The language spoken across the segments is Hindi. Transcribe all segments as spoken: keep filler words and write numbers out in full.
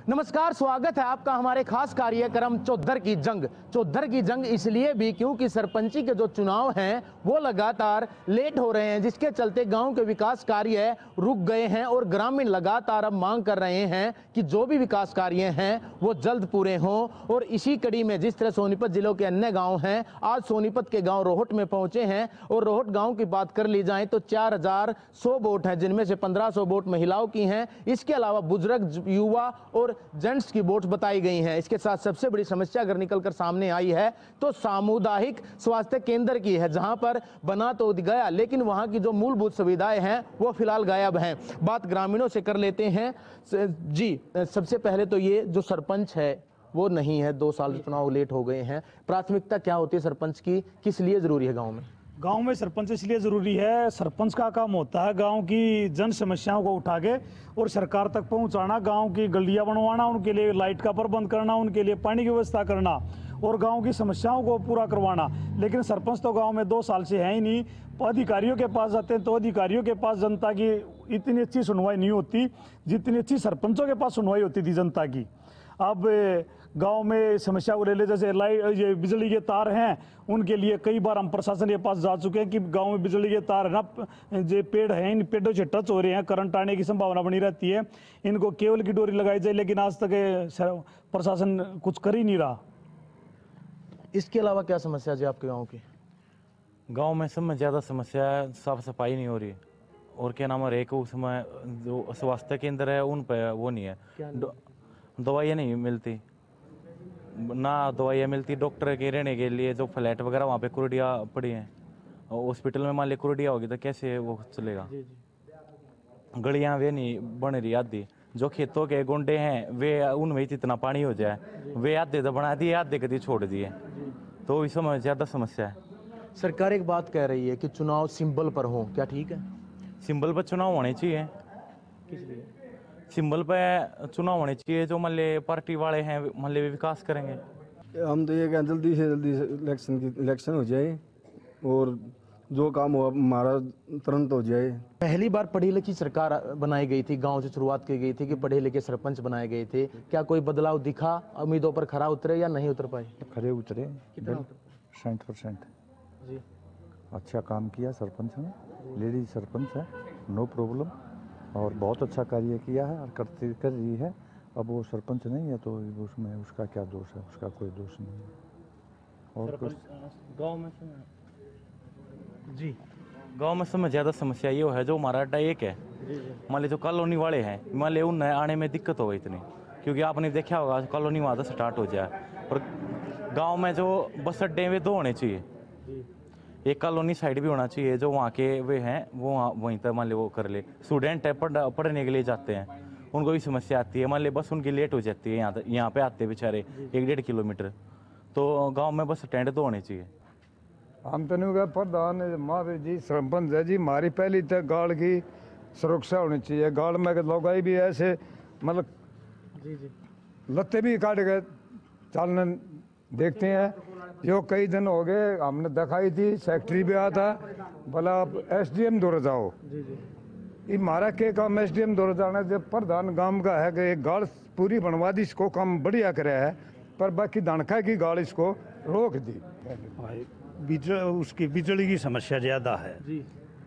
नमस्कार, स्वागत है आपका हमारे खास कार्यक्रम चौधर की जंग। चौधर की जंग इसलिए भी क्योंकि सरपंची के जो चुनाव हैं वो लगातार लेट हो रहे हैं, जिसके चलते गांव के विकास कार्य रुक गए हैं और ग्रामीण लगातार अब मांग कर रहे हैं कि जो भी विकास कार्य हैं वो जल्द पूरे हों। और इसी कड़ी में जिस तरह सोनीपत जिलों के अन्य गाँव हैं, आज सोनीपत के गाँव रोहट में पहुंचे हैं। और रोहट गाँव की बात कर ली जाए तो चार हजार सौ वोट हैं, जिनमें से पंद्रह सौ वोट महिलाओं की हैं। इसके अलावा बुजुर्ग, युवा और जेंट्स की वोट बताई गई हैं। इसके साथ सबसे बड़ी समस्या अगर निकलकर सामने आई है तो सामुदायिक स्वास्थ्य केंद्र की है, जहां पर बना तो गया लेकिन वहां की जो मूलभूत सुविधाएं हैं वो फिलहाल गायब हैं। बात ग्रामीणों से कर लेते हैं। जी, सबसे पहले तो ये जो सरपंच है वो नहीं है, दो साल चुनाव लेट हो गए हैं। प्राथमिकता क्या होती है सरपंच की, किस लिए जरूरी है गाँव में? गांव में सरपंच इसलिए ज़रूरी है, सरपंच का काम होता है गांव की जन समस्याओं को उठा के और सरकार तक पहुंचाना, गांव की गलियां बनवाना, उनके लिए लाइट का प्रबंध करना, उनके लिए पानी की व्यवस्था करना और गांव की समस्याओं को पूरा करवाना। लेकिन सरपंच तो गांव में दो साल से है ही नहीं। अधिकारियों के पास जाते हैं तो अधिकारियों के पास जनता की इतनी अच्छी सुनवाई नहीं होती जितनी अच्छी सरपंचों के पास सुनवाई होती थी जनता की। अब गांव में समस्या को ले ले, जैसे लाइट, ये बिजली के तार हैं, उनके लिए कई बार हम प्रशासन के पास जा चुके हैं कि गांव में बिजली के तार है ना, जो पेड़ हैं, इन पेड़ों से टच हो रहे हैं, करंट आने की संभावना बनी रहती है, इनको केबल की डोरी लगाई जाए, लेकिन आज तक प्रशासन कुछ कर ही नहीं रहा। इसके अलावा क्या समस्या जी आपके गाँव की? गांव में सब में ज़्यादा समस्या है, साफ सफाई नहीं हो रही और क्या नाम है, एक उसमें जो स्वास्थ्य केंद्र है उन पर वो नहीं है, दवाइयाँ नहीं मिलती ना, दवाइयाँ मिलती डॉक्टर के रहने के लिए जो फ्लैट वगैरह वहाँ पे कुर्डिया पड़ी हैं। हॉस्पिटल में मान ली कुर्डिया होगी तो कैसे वो चलेगा? गलियाँ वे नहीं बन रही आधी, जो खेतों के गोंडे हैं वे उनमें इतना पानी हो जाए, वे आधे तो बना दिए, आधे कभी छोड़ दिए, तो इसमें ज़्यादा समस्या है। सरकार एक बात कह रही है कि चुनाव सिंबल पर हो, क्या ठीक है? सिंबल पर चुनाव होने चाहिए। किस लिए? सिंबल पे चुनाव होने चाहिए, जो मान ले पार्टी वाले हैं मान ले विकास करेंगे। हम तो ये कहें जल्दी से जल्दी इलेक्शन की इलेक्शन हो जाए और जो काम हो हमारा तुरंत हो जाए। पहली बार पढ़ी लिखी सरकार बनाई गई थी, गांव से शुरुआत की गई थी कि पढ़े लिखे सरपंच बनाए गए थे। क्या कोई बदलाव दिखा, उम्मीदों पर खरा उतरे या नहीं उतर पाए? खरे उतरे, कितना? साठ परसेंट जी, अच्छा काम किया सरपंच ने, लेडीज सरपंच है, नो प्रॉब्लम, और बहुत अच्छा कार्य किया है और करती कर रही है। अब वो सरपंच नहीं है तो उसमें उसका क्या दोष है, उसका कोई दोष नहीं है। और कुछ गांव में जी गांव में समय ज़्यादा समस्या ये है, जो हमारा अड्डा एक है, मान ली जो कॉलोनी वाले हैं, मान ली उन आने में दिक्कत हो गई इतनी, क्योंकि आपने देखा होगा कॉलोनी वहाँ से स्टार्ट हो जाए। और गाँव में जो बस अड्डे वे दो होने चाहिए, एक कॉलोनी साइड भी होना चाहिए, जो वहाँ के वे हैं वो वहाँ वहीं तक मान ली वो कर ले। स्टूडेंट है पढ़ पढ़ने के लिए जाते हैं, उनको भी समस्या आती है, मान ली बस उनकी लेट हो जाती है, यहाँ यहाँ पे आते बेचारे एक डेढ़ किलोमीटर, तो गांव में बस स्टैंड तो होने चाहिए। हम तो नहीं प्रधान हमारे जी सरपंच है जी, हमारी पहली तक गाड़ की सुरक्षा होनी चाहिए। गाड़ में लोग भी ऐसे मतलब जी जी लत्ते भी काट गए चालने देखते हैं, जो कई दिन हो गए हमने दिखाई थी, सेक्रेटरी भी आया था, बोला आप एस डी एम दौड़ जाओ। जी जी ये हमारा के काम एस डी एम दौड़ जाना, जब प्रधान गांव का है कि एक गाड़ पूरी बनवा दी, इसको काम बढ़िया कराया है, पर बाकी दानखा की गाड़ इसको रोक दी। बिजली, उसकी बिजली की समस्या ज़्यादा है जी।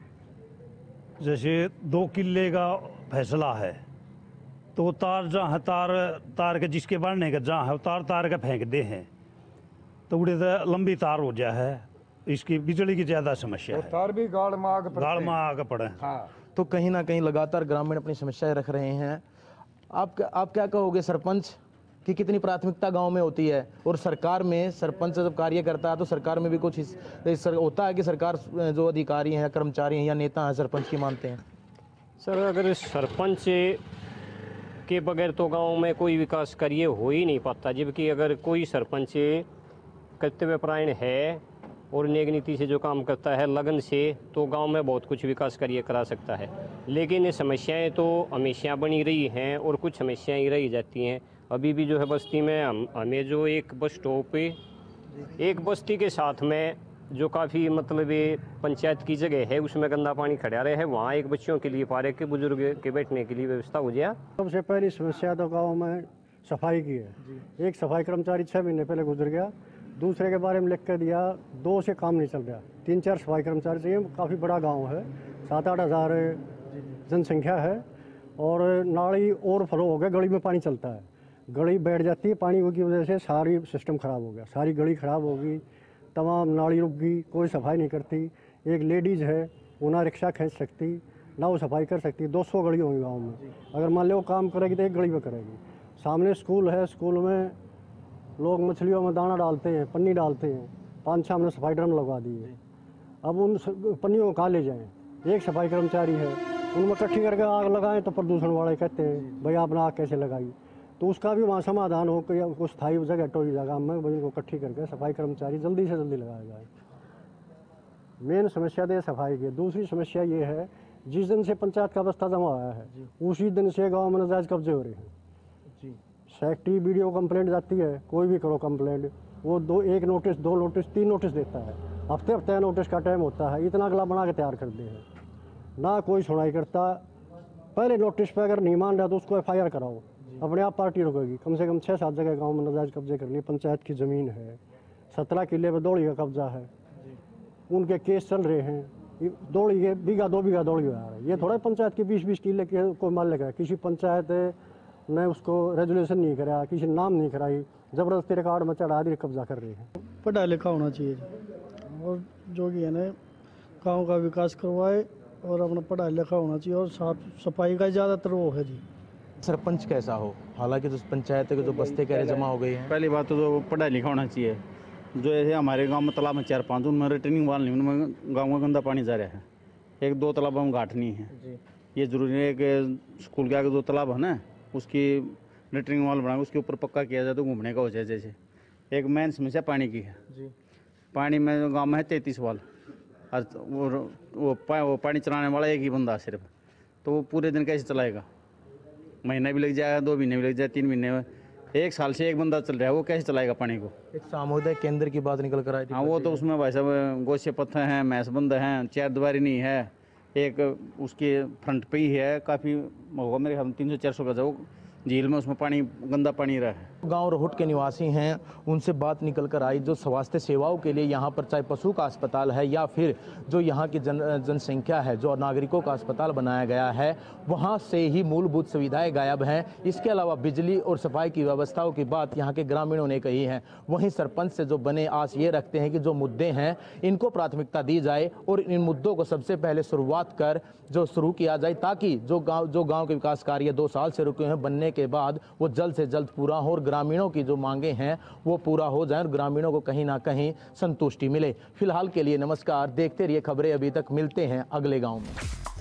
जैसे दो किले का फैसला है तो तार जहाँ तार तार के जिसके बढ़ने का जहाँ है तार तार का फेंक दे हैं तो उड़े तो लंबी तार हो जाए है, इसकी बिजली की ज़्यादा समस्या है। तार भी गाड़ में आगे गाड़ में आगे पड़े। हाँ, तो कहीं ना कहीं लगातार ग्रामीण अपनी समस्याएं रख रहे हैं। आप आप क्या कहोगे सरपंच की कितनी प्राथमिकता गांव में होती है? और सरकार में सरपंच जब कार्य करता है तो सरकार में भी कुछ इस होता है कि सरकार जो अधिकारी हैं, कर्मचारी हैं या नेता हैं सरपंच की मानते हैं? सर, अगर सरपंच के बगैर तो गांव में कोई विकास कार्य हो ही नहीं पाता, जबकि अगर कोई सरपंच कर्तव्यपरायण है और नेक नीति से जो काम करता है लगन से, तो गांव में बहुत कुछ विकास कार्य करा सकता है। लेकिन ये समस्याएं तो हमेशा बनी रही हैं और कुछ समस्याएं ही रही जाती हैं। अभी भी जो है बस्ती में हम हमें जो एक बस स्टॉप एक बस्ती के साथ में जो काफ़ी मतलब ये पंचायत की जगह है, उसमें गंदा पानी खड़ा रहे है, वहाँ एक बच्चों के लिए पार्क के बुजुर्ग के बैठने के लिए व्यवस्था हो जाए। सबसे पहली समस्या तो गांव में सफाई की है। एक सफाई कर्मचारी छः महीने पहले गुजर गया, दूसरे के बारे में लिख कर दिया, दो से काम नहीं चल रहा, तीन चार सफाई कर्मचारी चाहिए। काफ़ी बड़ा गांव है, सात आठ हज़ार जनसंख्या है और नाली और फ्लो हो गया, गली में पानी चलता है, गली बैठ जाती है पानी की वजह से, सारी सिस्टम ख़राब हो गया, सारी गली ख़राब होगी, तमाम नाली रुक गई, कोई सफाई नहीं करती। एक लेडीज़ है वो ना रिक्शा खींच सकती ना वो सफाई कर सकती। दो सौ गली होंगी गाँव में, अगर मान लो वो काम करेगी तो एक गली में करेगी। सामने स्कूल है, स्कूल में लोग मछलियों में दाना डालते हैं, पन्नी डालते हैं, पाँच छः हमने सफाई ड्रम लगवा दिए। अब उन पन्नियों को कहाँ ले जाएँ? एक सफाई कर्मचारी है, उनमें इकट्ठी करके आग लगाएं तो प्रदूषण वाले कहते हैं भाई आपने आग कैसे लगाई। तो उसका भी वहाँ समाधान हो कि कुछ स्थायी जगह टोई जगह में भाई उनको इकट्ठी करके सफाई कर्मचारी जल्दी से जल्दी लगाया जाए। मेन समस्या तो सफाई की। दूसरी समस्या ये है, जिस दिन से पंचायत का बस्ता जमा हुआ है उसी दिन से गाँव में नाजायज कब्जे हो रहे हैं। सेक्रेटरी वीडियो कंप्लेंट जाती है, कोई भी करो कंप्लेंट, वो दो एक नोटिस दो नोटिस तीन नोटिस देता है, हफ्ते हफ्ते नोटिस का टाइम होता है, इतना अगला बना के तैयार कर दे है, ना कोई सुनाई करता। पहले नोटिस पे अगर नहीं मान रहा तो उसको एफ आई आर कराओ, अपने आप पार्टी रुकेगी। कम से कम छः सात जगह गांव में नाजायज कब्जे कर लिए, पंचायत की ज़मीन है, सत्रह किले पे दौड़ी का कब्जा है, उनके केस चल रहे हैं। दौड़ी के बीघा दो बीघा दौड़ी हुआ है, ये थोड़ा पंचायत के बीस बीस किले के कोई मालिक है। किसी पंचायत ने उसको रेजुलेशन नहीं कराया, किसी नाम नहीं कराई, ज़बरदस्ती रिकॉर्ड में चढ़ा दी, कब्जा कर रही है। पढ़ा लिखा होना चाहिए और जो कि है ना गाँव का विकास करवाए और अपना पढ़ा लिखा होना चाहिए और साफ सफाई का ज़्यादातर वो है जी। सरपंच कैसा हो? हालांकि जो पंचायत के जो बस्ते कह रहे जमा हो गए हैं। पहली बात तो जो पढ़ा लिखा होना चाहिए। जो ऐसे हमारे गांव में तालाब में चार पांच, उनमें रिटर्निंग वाल नहीं, उनमें गांव में गंदा पानी जा रहा है। एक दो तालाबों में गांठ नहीं है। ये जरूरी है कि स्कूल के आगे जो तालाब है ना उसकी रिटर्निंग वाल बना, उसके ऊपर पक्का किया जाए तो घूमने का हो जाए। जैसे एक मेन समस्या पानी की है जी। पानी में गाँव में है तैंतीस वाल और वो वो, पा, वो पानी चलाने वाला एक ही बंदा सिर्फ, तो वो पूरे दिन कैसे चलाएगा? महीना भी लग जाएगा, दो महीने भी लग जाए, तीन महीने में, एक साल से एक बंदा चल रहा है, वो कैसे चलाएगा पानी को? एक सामुदायिक केंद्र की बात निकल कर आई थी। हाँ, वो तो उसमें भाई साहब गोशे पत्थर हैं, मैस बंद हैं, चार दीवारी नहीं है, एक उसके फ्रंट पे ही है, काफ़ी होगा मेरे ख्याल तीन सौ चार सौ का जो झील में, उसमें पानी गंदा पानी रहा है। गांव रोहट के निवासी हैं, उनसे बात निकल कर आई। जो स्वास्थ्य सेवाओं के लिए यहाँ पर चाहे पशु का अस्पताल है या फिर जो यहाँ की जन जनसंख्या है, जो नागरिकों का अस्पताल बनाया गया है, वहाँ से ही मूलभूत सुविधाएं गायब हैं। इसके अलावा बिजली और सफाई की व्यवस्थाओं की बात यहाँ के ग्रामीणों ने कही है। वहीं सरपंच से जो बने आस ये रखते हैं कि जो मुद्दे हैं इनको प्राथमिकता दी जाए और इन मुद्दों को सबसे पहले शुरुआत कर जो शुरू किया जाए, ताकि जो गाँव जो गाँव के विकास कार्य दो साल से रुके हैं बनने के बाद वो जल्द से जल्द पूरा हो और ग्रामीणों की जो मांगे हैं वो पूरा हो जाए और ग्रामीणों को कहीं ना कहीं संतुष्टि मिले। फिलहाल के लिए नमस्कार, देखते रहिए खबरें अभी तक, मिलते हैं अगले गांव में।